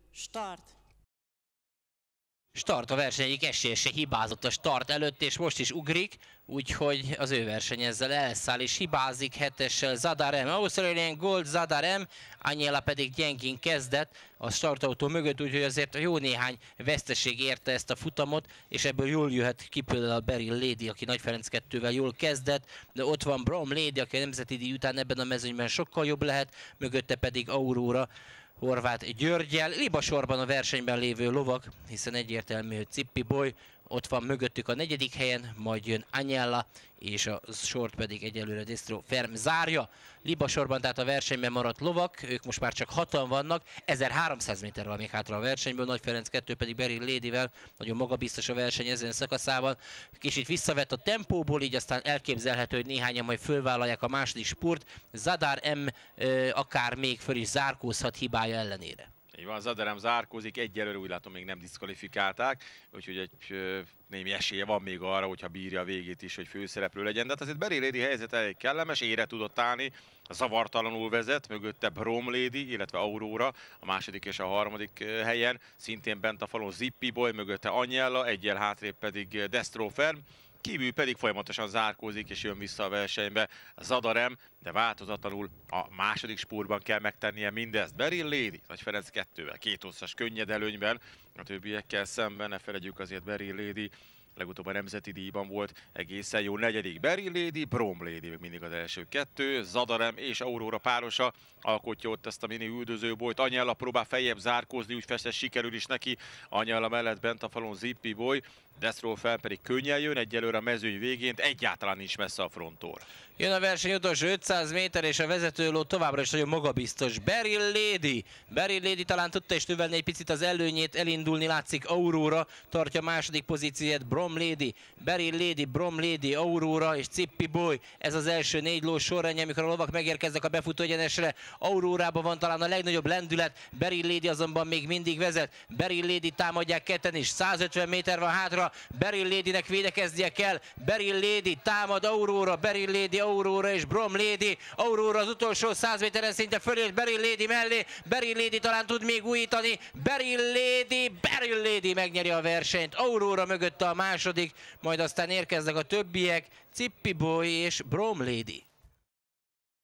Start! Start a verseny egyik esélyese hibázott a start előtt, és most is ugrik, úgyhogy az ő verseny ezzel elszáll, és hibázik hetessel Zadar M. Australian Gold Zadar M, Aniela pedig gyengén kezdett a startautó mögött, úgyhogy azért jó néhány veszteség érte ezt a futamot, és ebből jól jöhet ki például a Beryl Lady, aki Nagy Ferenc 2-vel jól kezdett, de ott van Brom Lady, aki a nemzeti díj után ebben a mezőnyben sokkal jobb lehet, mögötte pedig Aurora, Horváth Györgyel, libasorban a versenyben lévő lovak, hiszen egyértelmű, hogy Cippi Boy ott van mögöttük a 4. helyen, majd jön Aniela, és a sort pedig egyelőre Destro Ferm zárja. Libasorban tehát a versenyben maradt lovak, ők most már csak 6-an vannak, 1300 méter van még hátra a versenyből, Nagy Ferenc 2 pedig Beryl Ladyvel, nagyon magabiztos a verseny ezen szakaszában. Kicsit visszavett a tempóból, így aztán elképzelhető, hogy néhányan majd fölvállalják a második spurt. Zadar M akár még föl is zárkózhat hibája ellenére. Így van, Zadar M zárkózik, egyelőre úgy látom még nem diszkvalifikálták, úgyhogy egy némi esélye van még arra, hogyha bírja a végét is, hogy főszereplő legyen. De hát azért Beryl Lady helyzet elég kellemes, ére tudott állni, zavartalanul vezet, mögötte Brom Lady, illetve Aurora a második és a harmadik helyen, szintén bent a falon Cippi Boy, mögötte Aniela, egyel hátrébb pedig Destro Ferm. Kívül pedig folyamatosan zárkózik és jön vissza a versenybe Zadar M, de változatlanul a második spurtban kell megtennie mindezt. Beryl Lady, Nagy Ferenc 2-vel, 2 hosszas könnyed előnyben, a többiekkel szemben, ne felejtjük azért Beryl Lady legutóbb a nemzeti díjban volt egészen jó 4. Beryl Lady, Brom Lady még mindig az első 2, Zadar M és Aurora párosa alkotja ott ezt a mini üldözőbolyt. Aniela próbál feljebb zárkózni, úgy fest, sikerül is neki. Aniela mellett bent a falon Cippi Boy, Destro Ferm pedig könnyen jön, egyelőre a mezőny végén, egyáltalán nincs messze a fronttól. Jön a verseny utolsó 500 méter, és a vezetőló továbbra is nagyon magabiztos. Beryl Lady. Beryl Lady talán tudta is növelni egy picit az előnyét, elindulni látszik. Aurora tartja a második pozícióját, Brom Lady, Beryl Lady, Brom Lady, Aurora és Cippi Boy. Ez az első 4 ló sorrendje, amikor a lovak megérkeznek a befutó egyenesre. Aurorában van talán a legnagyobb lendület, Beryl Lady azonban még mindig vezet. Beryl Lady támadják ketten is, 150 méter van hátra, Beryl Ladynek védekeznie kell. Beryl Lady támad Aurora, Beryl Lady, Aurora és Brom Lady. Aurora az utolsó 100 méteren szinte fölért Beryl Lady mellé. Beryl Lady talán tud még újítani. Beryl Lady megnyeri a versenyt. Aurora mögötte a második, majd aztán érkeznek a többiek, Cippi Boy és Brom Lady.